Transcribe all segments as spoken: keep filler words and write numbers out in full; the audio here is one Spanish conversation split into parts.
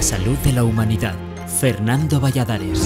salud de la humanidad. Fernando Valladares.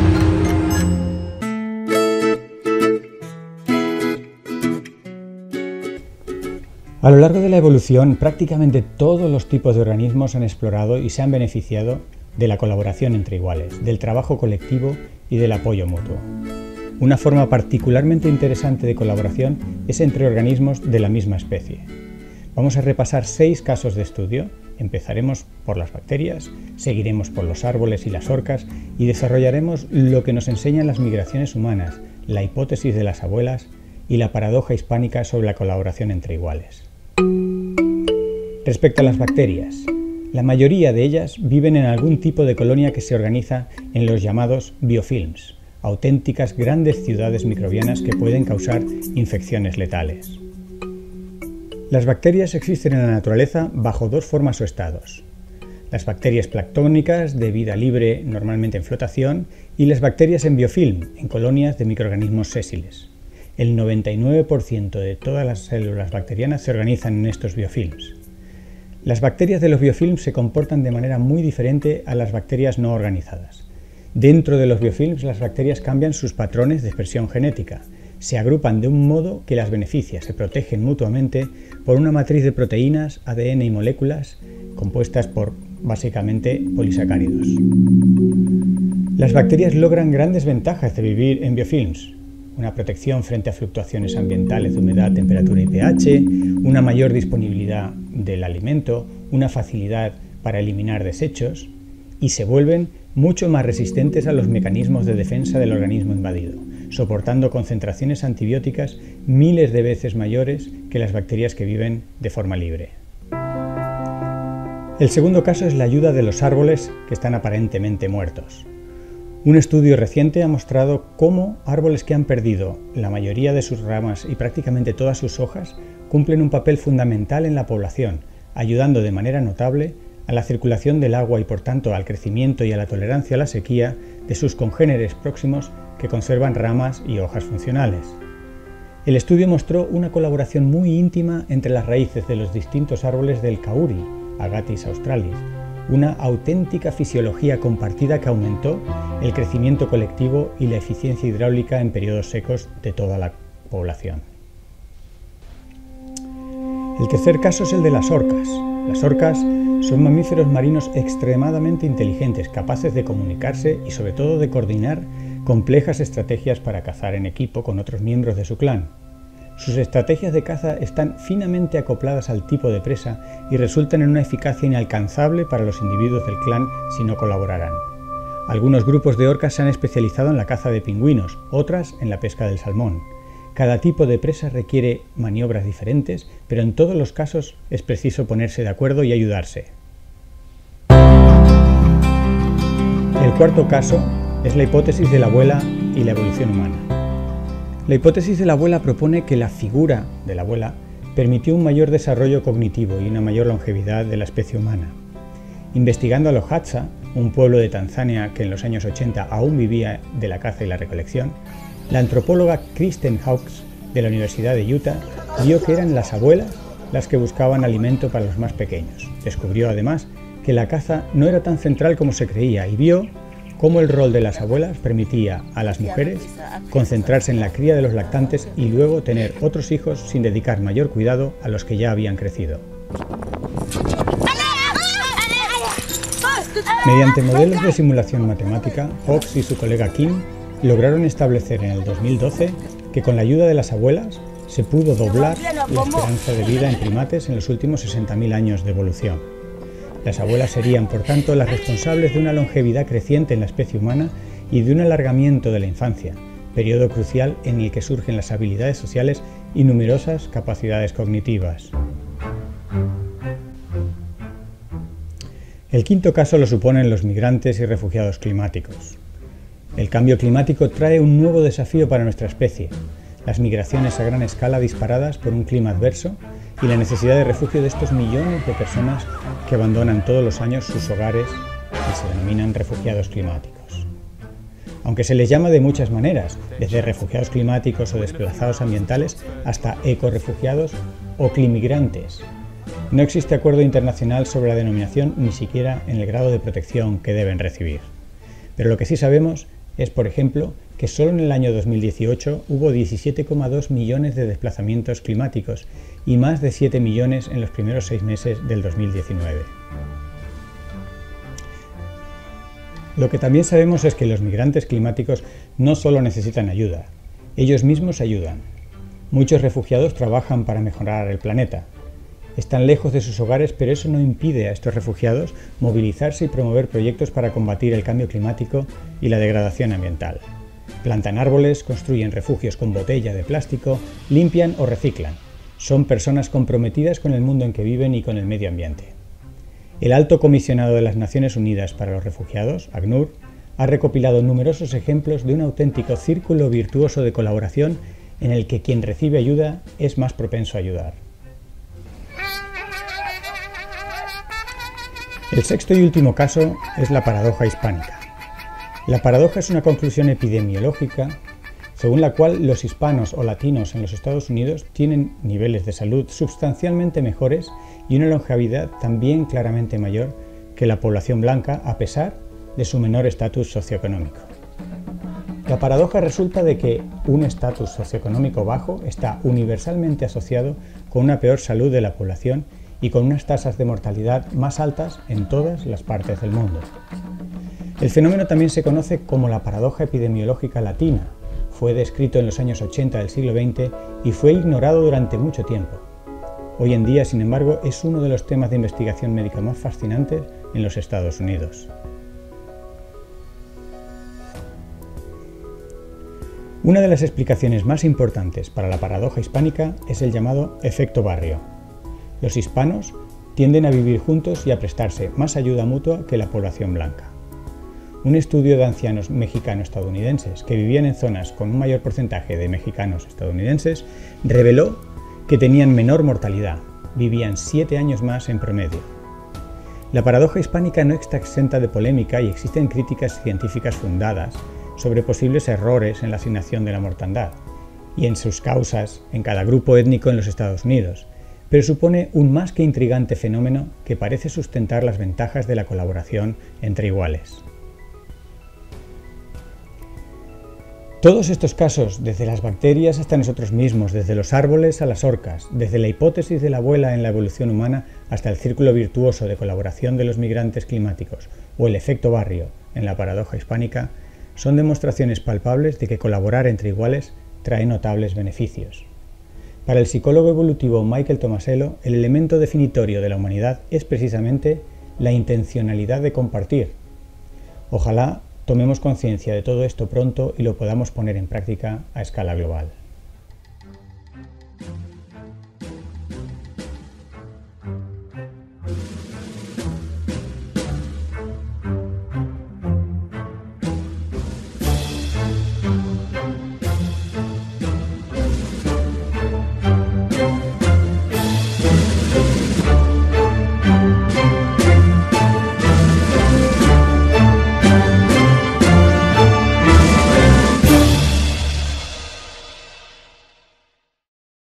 A lo largo de la evolución, prácticamente todos los tipos de organismos han explorado y se han beneficiado de la colaboración entre iguales, del trabajo colectivo y del apoyo mutuo. Una forma particularmente interesante de colaboración es entre organismos de la misma especie. Vamos a repasar seis casos de estudio. Empezaremos por las bacterias, seguiremos por los árboles y las orcas y desarrollaremos lo que nos enseñan las migraciones humanas, la hipótesis de las abuelas y la paradoja hispánica sobre la colaboración entre iguales. Respecto a las bacterias, la mayoría de ellas viven en algún tipo de colonia que se organiza en los llamados biofilms, auténticas grandes ciudades microbianas que pueden causar infecciones letales. Las bacterias existen en la naturaleza bajo dos formas o estados: las bacterias planctónicas de vida libre, normalmente en flotación, y las bacterias en biofilm, en colonias de microorganismos sésiles. El noventa y nueve por ciento de todas las células bacterianas se organizan en estos biofilms. Las bacterias de los biofilms se comportan de manera muy diferente a las bacterias no organizadas. Dentro de los biofilms, las bacterias cambian sus patrones de expresión genética. Se agrupan de un modo que las beneficia, se protegen mutuamente por una matriz de proteínas, A D N y moléculas compuestas por, básicamente, polisacáridos. Las bacterias logran grandes ventajas de vivir en biofilms: una protección frente a fluctuaciones ambientales de humedad, temperatura y pH, una mayor disponibilidad del alimento, una facilidad para eliminar desechos, y se vuelven mucho más resistentes a los mecanismos de defensa del organismo invadido, soportando concentraciones antibióticas miles de veces mayores que las bacterias que viven de forma libre. El segundo caso es la ayuda de los árboles que están aparentemente muertos. Un estudio reciente ha mostrado cómo árboles que han perdido la mayoría de sus ramas y prácticamente todas sus hojas cumplen un papel fundamental en la población, ayudando de manera notable a la circulación del agua y por tanto al crecimiento y a la tolerancia a la sequía de sus congéneres próximos que conservan ramas y hojas funcionales. El estudio mostró una colaboración muy íntima entre las raíces de los distintos árboles del kauri, Agathis australis, una auténtica fisiología compartida que aumentó el crecimiento colectivo y la eficiencia hidráulica en periodos secos de toda la población. El tercer caso es el de las orcas. Las orcas son mamíferos marinos extremadamente inteligentes, capaces de comunicarse y sobre todo de coordinar complejas estrategias para cazar en equipo con otros miembros de su clan. Sus estrategias de caza están finamente acopladas al tipo de presa y resultan en una eficacia inalcanzable para los individuos del clan si no colaboraran. Algunos grupos de orcas se han especializado en la caza de pingüinos, otras en la pesca del salmón. Cada tipo de presa requiere maniobras diferentes, pero en todos los casos es preciso ponerse de acuerdo y ayudarse. El cuarto caso es la hipótesis de la abuela y la evolución humana. La hipótesis de la abuela propone que la figura de la abuela permitió un mayor desarrollo cognitivo y una mayor longevidad de la especie humana. Investigando a los Hadza, un pueblo de Tanzania que en los años ochenta aún vivía de la caza y la recolección, la antropóloga Kristen Hawkes de la Universidad de Utah vio que eran las abuelas las que buscaban alimento para los más pequeños. Descubrió además que la caza no era tan central como se creía y vio cómo el rol de las abuelas permitía a las mujeres concentrarse en la cría de los lactantes y luego tener otros hijos sin dedicar mayor cuidado a los que ya habían crecido. Mediante modelos de simulación matemática, Hawkes y su colega Kim lograron establecer en el dos mil doce que con la ayuda de las abuelas se pudo doblar la esperanza de vida en primates en los últimos sesenta mil años de evolución. Las abuelas serían, por tanto, las responsables de una longevidad creciente en la especie humana y de un alargamiento de la infancia, periodo crucial en el que surgen las habilidades sociales y numerosas capacidades cognitivas. El quinto caso lo suponen los migrantes y refugiados climáticos. El cambio climático trae un nuevo desafío para nuestra especie: las migraciones a gran escala disparadas por un clima adverso y la necesidad de refugio de estos millones de personas que abandonan todos los años sus hogares y se denominan refugiados climáticos. Aunque se les llama de muchas maneras, desde refugiados climáticos o desplazados ambientales hasta ecorefugiados o climigrantes. No existe acuerdo internacional sobre la denominación, ni siquiera en el grado de protección que deben recibir. Pero lo que sí sabemos es, por ejemplo, que solo en el año dos mil dieciocho hubo diecisiete coma dos millones de desplazamientos climáticos y más de siete millones en los primeros seis meses del dos mil diecinueve. Lo que también sabemos es que los migrantes climáticos no solo necesitan ayuda, ellos mismos ayudan. Muchos refugiados trabajan para mejorar el planeta. Están lejos de sus hogares, pero eso no impide a estos refugiados movilizarse y promover proyectos para combatir el cambio climático y la degradación ambiental. Plantan árboles, construyen refugios con botella de plástico, limpian o reciclan. Son personas comprometidas con el mundo en que viven y con el medio ambiente. El Alto Comisionado de las Naciones Unidas para los Refugiados, ACNUR, ha recopilado numerosos ejemplos de un auténtico círculo virtuoso de colaboración en el que quien recibe ayuda es más propenso a ayudar. El sexto y último caso es la paradoja hispánica. La paradoja es una conclusión epidemiológica según la cual los hispanos o latinos en los Estados Unidos tienen niveles de salud sustancialmente mejores y una longevidad también claramente mayor que la población blanca a pesar de su menor estatus socioeconómico. La paradoja resulta de que un estatus socioeconómico bajo está universalmente asociado con una peor salud de la población y con unas tasas de mortalidad más altas en todas las partes del mundo. El fenómeno también se conoce como la paradoja epidemiológica latina. Fue descrito en los años ochenta del siglo veinte y fue ignorado durante mucho tiempo. Hoy en día, sin embargo, es uno de los temas de investigación médica más fascinantes en los Estados Unidos. Una de las explicaciones más importantes para la paradoja hispánica es el llamado efecto barrio. Los hispanos tienden a vivir juntos y a prestarse más ayuda mutua que la población blanca. Un estudio de ancianos mexicano-estadounidenses que vivían en zonas con un mayor porcentaje de mexicanos estadounidenses reveló que tenían menor mortalidad, vivían siete años más en promedio. La paradoja hispánica no está exenta de polémica y existen críticas científicas fundadas sobre posibles errores en la asignación de la mortandad y en sus causas en cada grupo étnico en los Estados Unidos, pero supone un más que intrigante fenómeno que parece sustentar las ventajas de la colaboración entre iguales. Todos estos casos, desde las bacterias hasta nosotros mismos, desde los árboles a las orcas, desde la hipótesis de la abuela en la evolución humana hasta el círculo virtuoso de colaboración de los migrantes climáticos o el efecto barrio en la paradoja hispánica, son demostraciones palpables de que colaborar entre iguales trae notables beneficios. Para el psicólogo evolutivo Michael Tomasello, el elemento definitorio de la humanidad es precisamente la intencionalidad de compartir. Ojalá tomemos conciencia de todo esto pronto y lo podamos poner en práctica a escala global.